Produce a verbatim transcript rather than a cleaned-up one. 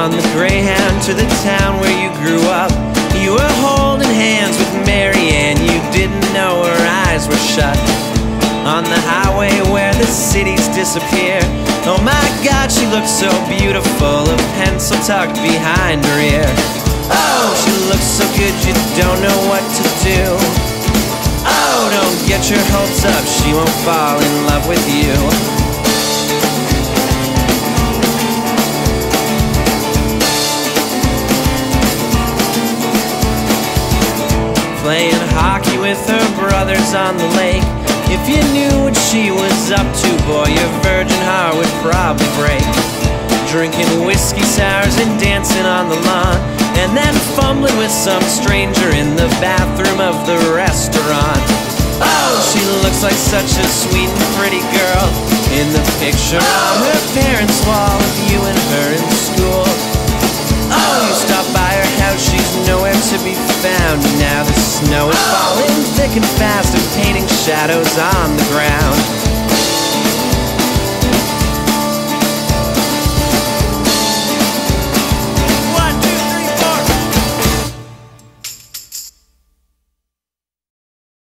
On the Greyhound to the town where you grew up, you were holding hands with Mary Ann. You didn't know her eyes were shut. On the highway where the cities disappear, oh my God, she looked so beautiful, a pencil tucked behind her ear. Oh, she looks so good you don't know what to do. Oh, don't get your hopes up, she won't fall in love with you. Playing hockey with her brothers on the lake. If you knew what she was up to, boy, your virgin heart would probably break. Drinking whiskey sours and dancing on the lawn, and then fumbling with some stranger in the bathroom of the restaurant. Oh, she looks like such a sweet and pretty girl in the picture on her parents' wall of you and her in school. Oh, you stop by her house, she's nowhere to be found. Now the snow is falling thick and fast and painting shadows on the ground.